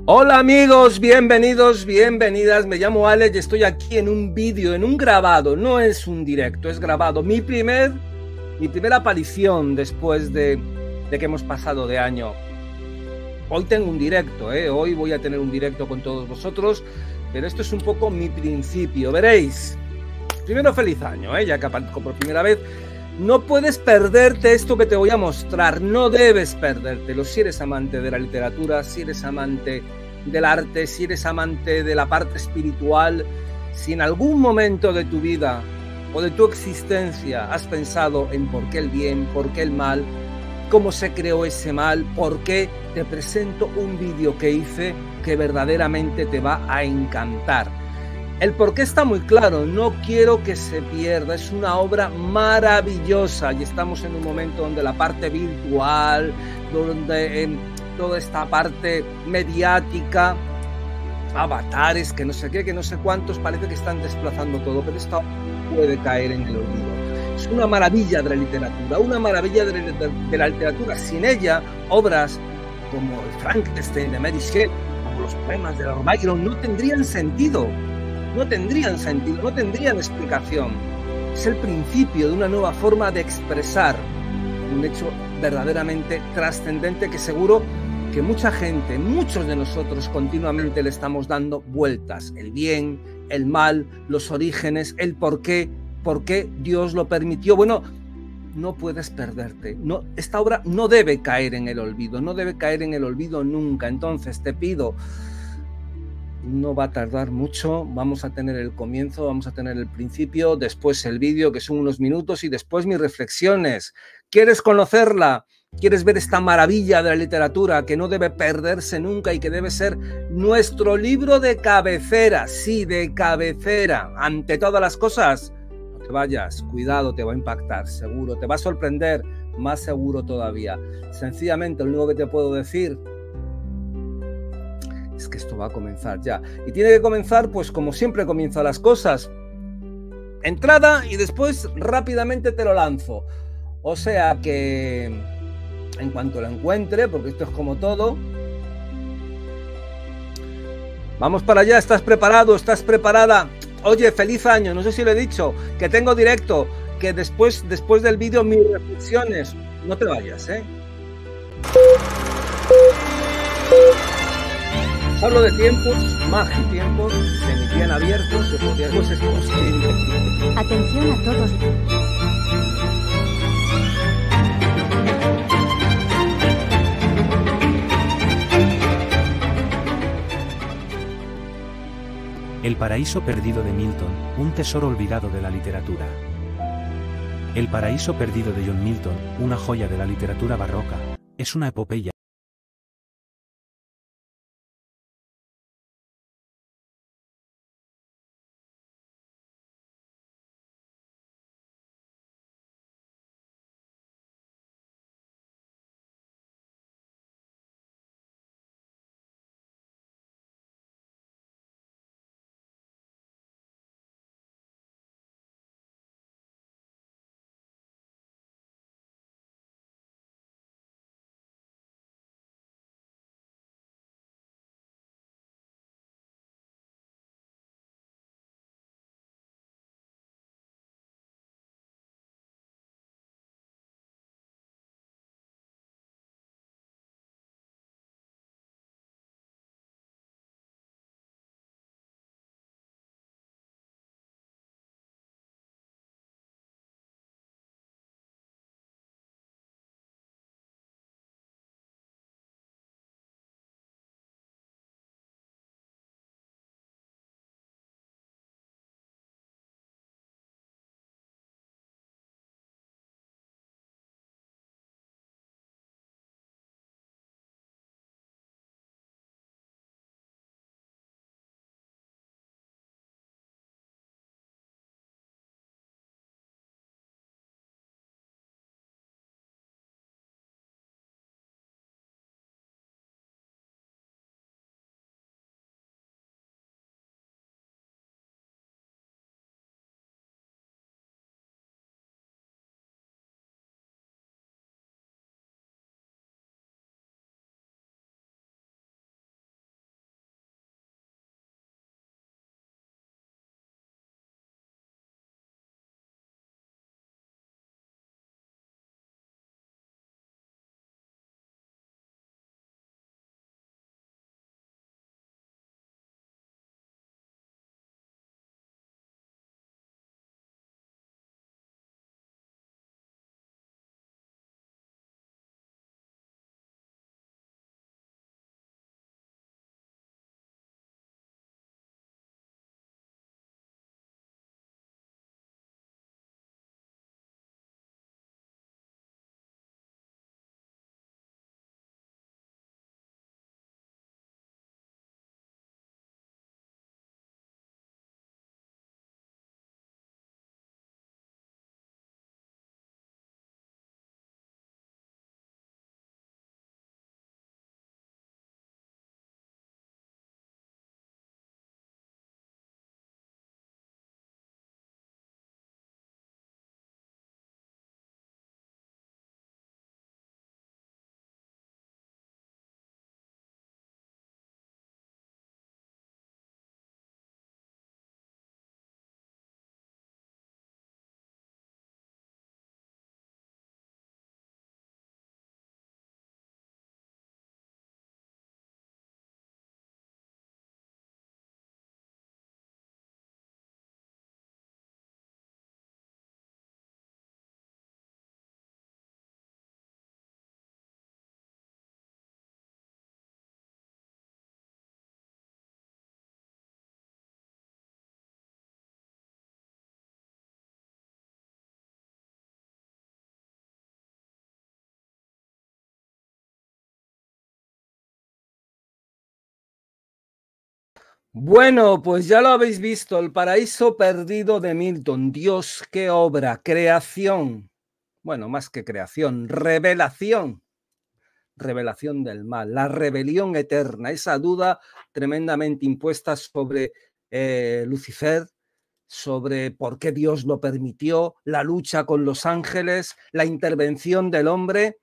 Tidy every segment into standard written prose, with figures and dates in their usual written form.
Hola amigos, bienvenidos, bienvenidas, me llamo Alex y estoy aquí en un vídeo, en un grabado, no es un directo, es grabado, mi primera aparición después de que hemos pasado de año. Hoy tengo un directo, hoy voy a tener un directo con todos vosotros, pero esto es un poco mi principio, veréis. Primero feliz año, ya que aparezco por primera vez. No puedes perderte esto que te voy a mostrar, no debes perdértelo si eres amante de la literatura, si eres amante del arte, si eres amante de la parte espiritual, si en algún momento de tu vida o de tu existencia has pensado en por qué el bien, por qué el mal, cómo se creó ese mal, por qué, te presento un vídeo que hice que verdaderamente te va a encantar. El porqué está muy claro, no quiero que se pierda, es una obra maravillosa y estamos en un momento donde la parte virtual, donde toda esta parte mediática, avatares, que no sé qué, que no sé cuántos, parece que están desplazando todo, pero esto puede caer en el olvido. Es una maravilla de la literatura, una maravilla de la literatura. Sin ella, obras como el Frankenstein de Mary Shelley, como los poemas de Lord Byron, no tendrían sentido. No tendrían sentido, no tendrían explicación. Es el principio de una nueva forma de expresar un hecho verdaderamente trascendente que seguro que mucha gente, muchos de nosotros continuamente le estamos dando vueltas. El bien, el mal, los orígenes, el por qué Dios lo permitió. Bueno, no puedes perderte. No, esta obra no debe caer en el olvido, no debe caer en el olvido nunca. Entonces te pido, no va a tardar mucho, vamos a tener el comienzo, vamos a tener el principio, después el vídeo, que son unos minutos, y después mis reflexiones. ¿Quieres conocerla? ¿Quieres ver esta maravilla de la literatura que no debe perderse nunca y que debe ser nuestro libro de cabecera? Sí, de cabecera. Ante todas las cosas, no te vayas, cuidado, te va a impactar, seguro, te va a sorprender, más seguro todavía. Sencillamente, lo único que te puedo decir es que esto va a comenzar ya. Y tiene que comenzar, pues como siempre comienzan las cosas. Entrada y después rápidamente te lo lanzo. O sea que en cuanto lo encuentre, porque esto es como todo. Vamos para allá, ¿estás preparado? ¿Estás preparada? Oye, feliz año, no sé si lo he dicho, que tengo directo, que después del vídeo mis reflexiones. No te vayas, Hablo de tiempos, tiempos, se emitían abiertos, se podía pues es posible. Atención a todos. El paraíso perdido de Milton, un tesoro olvidado de la literatura. El paraíso perdido de John Milton, una joya de la literatura barroca, es una epopeya Bueno, pues ya lo habéis visto, El paraíso perdido de Milton. Dios, qué obra, creación. Bueno, más que creación, revelación. Revelación del mal, la rebelión eterna, esa duda tremendamente impuesta sobre Lucifer, sobre por qué Dios lo permitió, la lucha con los ángeles, la intervención del hombre.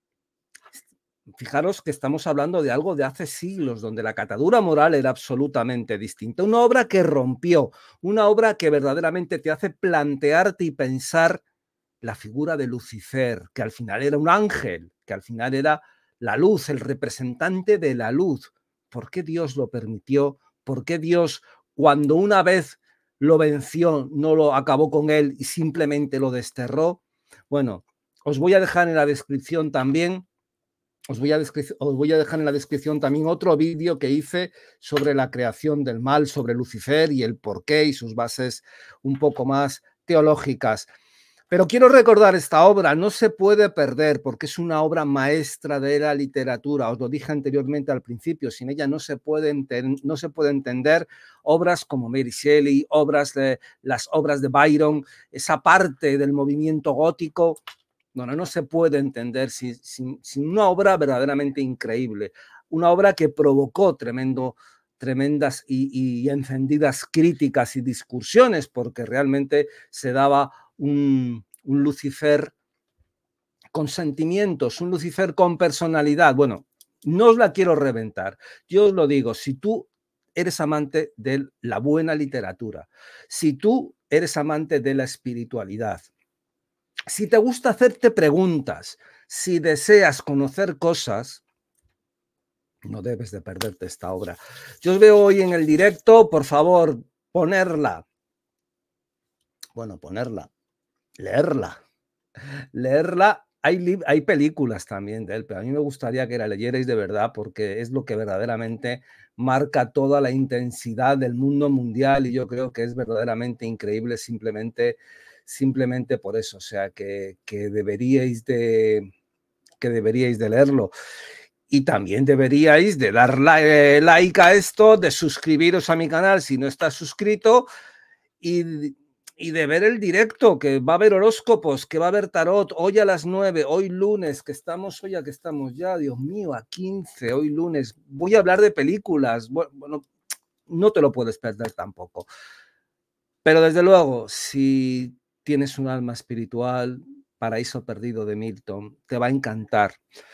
Fijaros que estamos hablando de algo de hace siglos, donde la catadura moral era absolutamente distinta. Una obra que rompió, una obra que verdaderamente te hace plantearte y pensar la figura de Lucifer, que al final era un ángel, que al final era la luz, el representante de la luz. ¿Por qué Dios lo permitió? ¿Por qué Dios, cuando una vez lo venció, no lo acabó con él y simplemente lo desterró? Bueno, os voy a dejar en la descripción también os voy a dejar en la descripción también otro vídeo que hice sobre la creación del mal, sobre Lucifer y el porqué y sus bases un poco más teológicas. Pero quiero recordar esta obra, no se puede perder porque es una obra maestra de la literatura. Os lo dije anteriormente al principio, sin ella no se puede entender obras como Mary Shelley, las obras de Byron, esa parte del movimiento gótico. No se puede entender sin una obra verdaderamente increíble, una obra que provocó tremendas y encendidas críticas y discusiones, porque realmente se daba un Lucifer con sentimientos, un Lucifer con personalidad. Bueno, no os la quiero reventar. Yo os lo digo, si tú eres amante de la buena literatura, si tú eres amante de la espiritualidad, si te gusta hacerte preguntas, si deseas conocer cosas, no debes de perderte esta obra. Yo os veo hoy en el directo, por favor, ponerla. Bueno, ponerla, leerla. Hay películas también de él, pero a mí me gustaría que la leyerais de verdad porque es lo que verdaderamente marca toda la intensidad del mundo mundial y yo creo que es verdaderamente increíble simplemente por eso, o sea, que deberíais de leerlo. Y también deberíais de dar like a esto, de suscribiros a mi canal si no estás suscrito y de ver el directo, que va a haber horóscopos, que va a haber tarot, hoy a las 9, hoy lunes, que estamos hoy a que estamos ya, Dios mío, a 15, hoy lunes. Voy a hablar de películas, bueno, no te lo puedes perder tampoco. Pero desde luego, si tienes un alma espiritual, Paraíso Perdido de Milton, te va a encantar.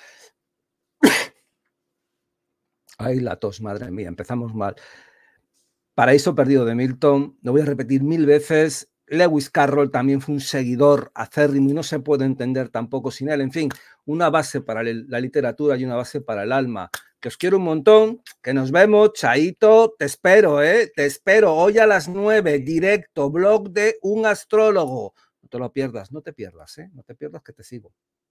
Ay, la tos, madre mía, empezamos mal. Paraíso Perdido de Milton, lo voy a repetir 1000 veces. Lewis Carroll también fue un seguidor acérrimo y no se puede entender tampoco sin él. En fin, una base para la literatura y una base para el alma. Que os quiero un montón, que nos vemos, chaito, te espero hoy a las 9, directo, blog de un astrólogo. No te lo pierdas, no te pierdas, no te pierdas que te sigo.